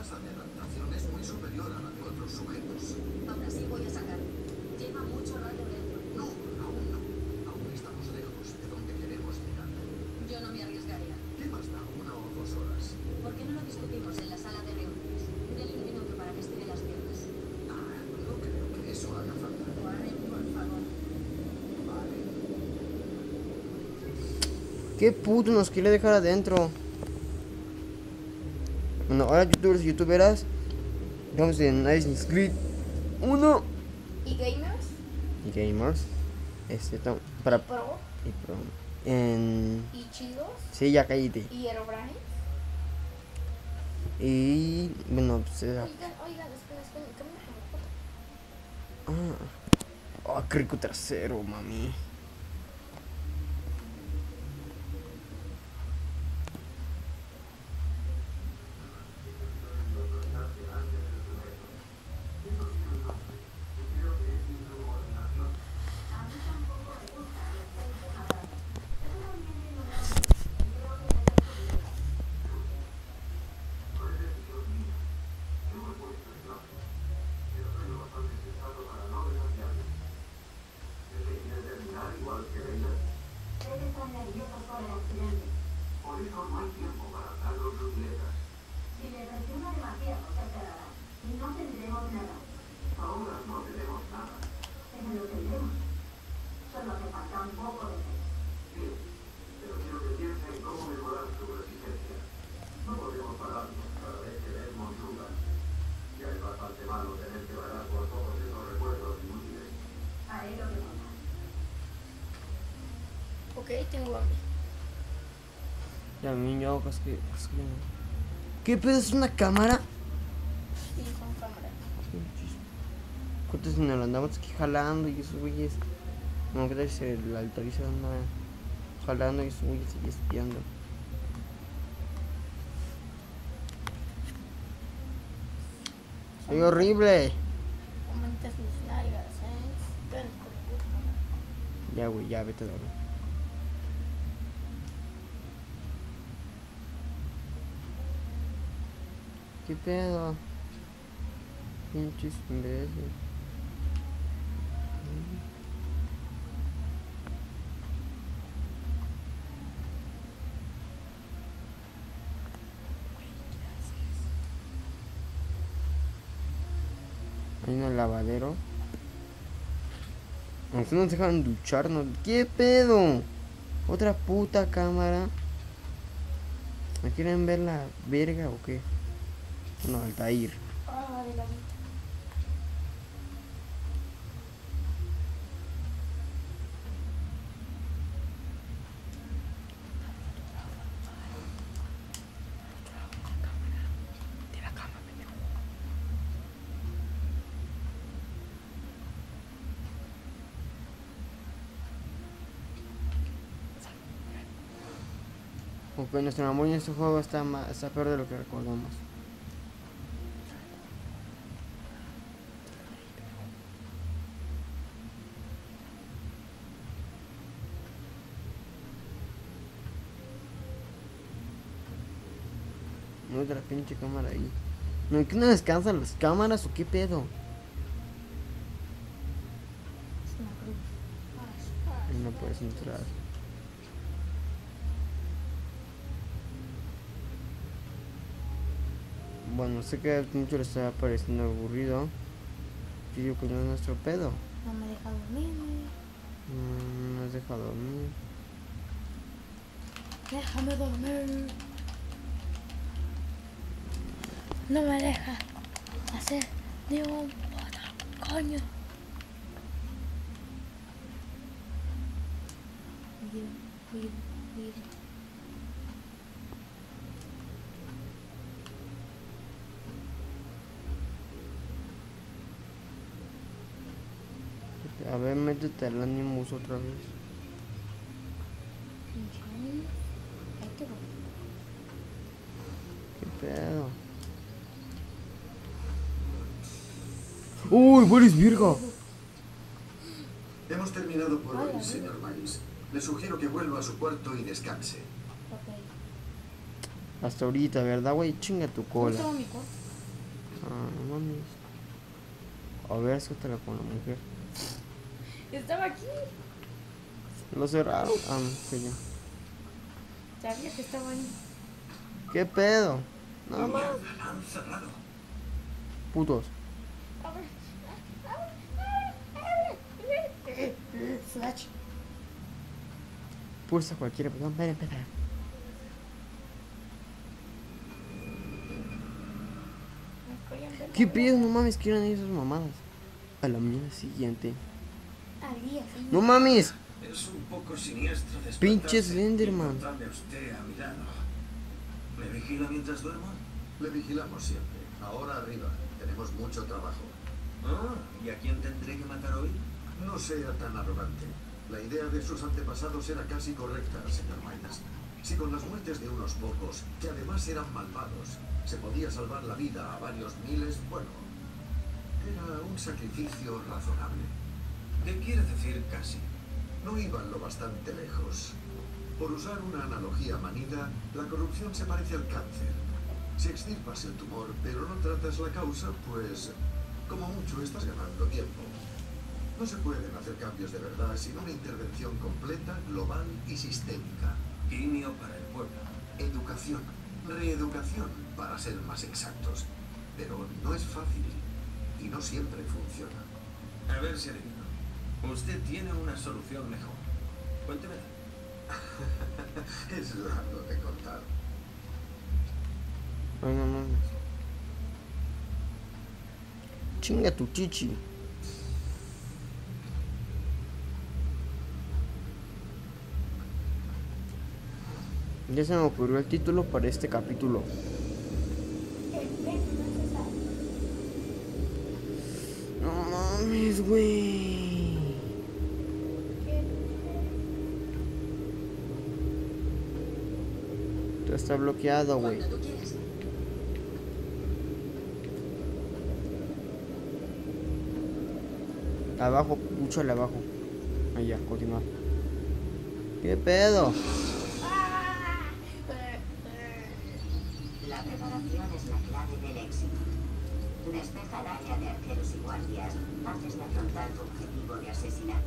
tasa de adaptación es muy superior a la de otros sujetos. Aún así voy a sacarlo. Lleva mucho rato dentro. No, aún no. Aún estamos lejos de donde queremos llegar. Yo no me arriesgaría. ¿Qué más da 1 o 2 horas? ¿Por qué no lo discutimos en la sala de reuniones? Denle un minuto para que estire las piernas. No creo que eso haga falta. Warren, por favor. Vale. ¿Qué puto nos quiere dejar adentro? Bueno, ahora youtubers y youtuberas, vamos en Assassin's Creed 1 ¿Y gamers? y gamers. Para ¿Pro? y pro. En ¿Y chidos? sí, ya cállate. ¿Y Aerobrain? Y bueno, pues Oigan, esperen, camina como foto. qué rico trasero, mami. Ok, tengo hambre. Ya, niño, ¿qué pedo es una cámara? Sí, con cámara. ¿Cuántos nos lo andamos aquí jalando y esos güeyes? No, que tal si se la autoriza anda jalando y esos güeyes sigue espiando. ¡Soy horrible! Comentas mis nalgas, Ven, Ya, güey, ya, vete a dormir. ¿Qué pedo? Pinches imbéciles. Hay un lavadero. Aunque nos dejan ducharnos. ¿Qué pedo? Otra puta cámara. ¿Me quieren ver la verga o qué? No, Altair. de la vida. Aunque nuestro amor en este juego está peor de lo que recordamos. No, otra pinche cámara ahí. No, ¿qué no descansan las cámaras o qué pedo? Es una cruz. No puedes entrar. Bueno, sé que a mucho le está pareciendo aburrido. Yo digo que no es nuestro pedo. No me deja dormir. No has dejado dormir. Déjame dormir. No me deja hacer ni un puto coño. Mira. A ver, métete al Animus otra vez. Ahí te voy. ¿Qué pedo? ¡Uy, Boris Virgo! Hemos terminado por hoy, señor Miles. Le sugiero que vuelva a su cuarto y descanse. Ok. Hasta ahorita, ¿verdad, güey? Chinga tu ¿Cómo cola. estaba mi cuarto? Ah, no mames. A ver, escúchala con la mujer. Estaba aquí. Lo cerraron. Ah, no, que ya. Sabía que estaba ahí. ¿Qué pedo? Nada más. Mierda, la han cerrado. Putos. Abre. Flash. Pulsa cualquier botón para empezar. ¿Qué pedo? No mames, ¿qué eran esas mamadas? A la mañana siguiente. Al día siguiente. ¡No mames! Es un poco siniestro despertarse Pinche y Slenderman. encontrarme a usted a mi lado. ¿Me vigila mientras duermo? Le vigilamos siempre. Ahora arriba. Tenemos mucho trabajo. Ah, ¿y a quién tendré que matar hoy? No sea tan arrogante. La idea de sus antepasados era casi correcta, señor Midas. Si con las muertes de unos pocos, que además eran malvados, se podía salvar la vida a varios miles, bueno, era un sacrificio razonable. ¿Qué quiere decir casi? No iban lo bastante lejos. Por usar una analogía manida, la corrupción se parece al cáncer. Si extirpas el tumor, pero no tratas la causa, pues, como mucho estás ganando tiempo. No se pueden hacer cambios de verdad sin una intervención completa, global y sistémica. Quimio para el pueblo. Educación, reeducación, para ser más exactos. Pero no es fácil y no siempre funciona. A ver si adivino. Usted tiene una solución mejor. Cuéntemela. Es largo de contar. Ay, no mames. Chinga tu chichi. Ya se me ocurrió el título para este capítulo. No mames, güey. Todo está bloqueado, güey. Cuando tú quieras. Abajo, púchale abajo. Allá, continuar. ¿Qué pedo? La preparación es la clave del éxito. Despeja el área de arqueros y guardias antes de afrontar tu objetivo de asesinato.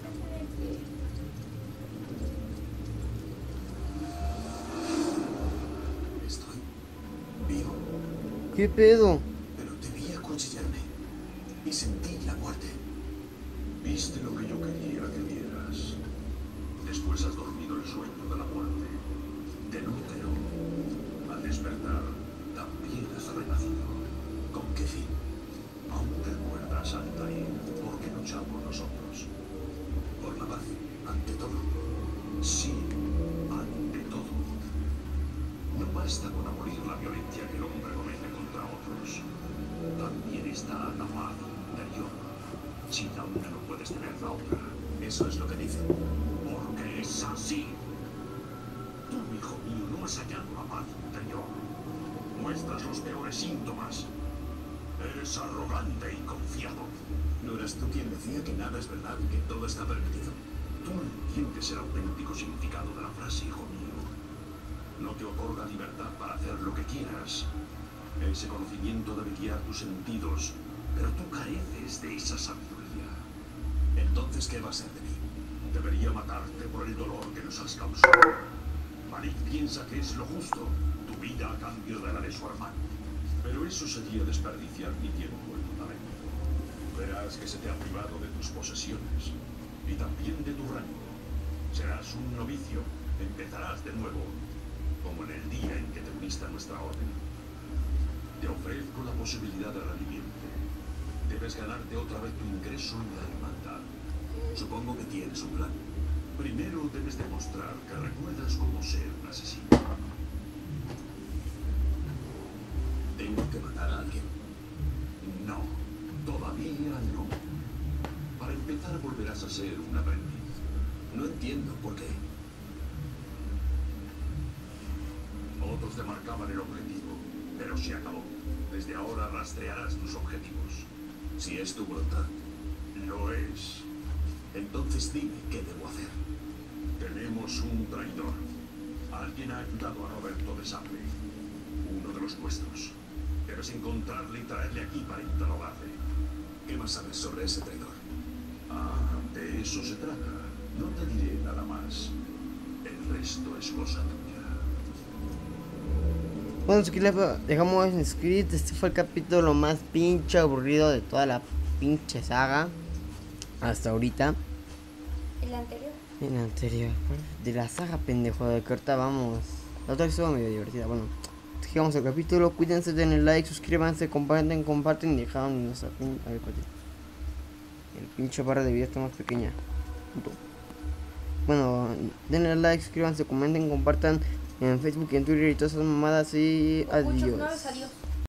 Estoy vivo, ¿Qué pedo? pero te vi acuchillarme y sentí la muerte. Viste lo que yo quería que vieras. Después has dormido el sueño de la muerte. Del útero. Al despertar, también has renacido. ¿Con qué fin? ¿Aún recuerdas, Altair, por qué luchamos nosotros? Por la paz, ante todo. Sí, ante todo. No basta con abolir la violencia que el hombre comete contra otros. También está la paz interior. Sin la una no puedes tener la otra. Eso es lo que dicen. Porque es así. Tú, hijo mío, no has hallado la paz interior. Muestras los peores síntomas. Eres arrogante y confiado. ¿No eras tú quien decía que nada es verdad, que todo está permitido? Tú no entiendes el auténtico significado de la frase, hijo mío. No te otorga libertad para hacer lo que quieras. Ese conocimiento debe guiar tus sentidos, pero tú careces de esa sabiduría. Entonces, ¿qué va a ser de mí? Debería matarte por el dolor que nos has causado. Malik piensa que es lo justo, tu vida a cambio de la de su hermano. Pero eso sería desperdiciar mi tiempo en tu talento. Verás que se te ha privado de tus posesiones y también de tu rango. Serás un novicio, empezarás de nuevo, como en el día en que te uniste a nuestra orden. Te ofrezco la posibilidad de redimiente. Debes ganarte otra vez tu ingreso en la hermandad. Supongo que tienes un plan. Primero debes demostrar que recuerdas cómo ser un asesino. Tengo que matar a alguien. No, todavía no. Para empezar volverás a ser un aprendiz. No entiendo por qué. Otros te marcaban el objetivo, pero se acabó. Desde ahora rastrearás tus objetivos. Si es tu voluntad. Lo es. Entonces dime qué debo hacer. Tenemos un traidor. Alguien ha ayudado a Roberto de Sable, uno de los nuestros. Te Debes encontrarle y traerle aquí para interrogarle. ¿Qué más sabes sobre ese traidor? Ah, de eso se trata. No te diré nada más. El resto es cosa tuya. Bueno, si les dejamos en script. Este fue el capítulo más pinche aburrido de toda la pinche saga hasta ahorita. ¿El anterior? En el anterior, de la saga, pendejo, de que ahorita vamos. La otra estuvo medio divertida. Bueno, dejamos el capítulo. Cuídense, denle like, suscríbanse, comparten y dejaron nuestra pinche. A ver, espérate. El pinche barra de vida está más pequeña. Bueno, denle like, suscríbanse, comenten, compartan en Facebook y en Twitter y todas esas mamadas. Y Muchos adiós. nuevos, adiós.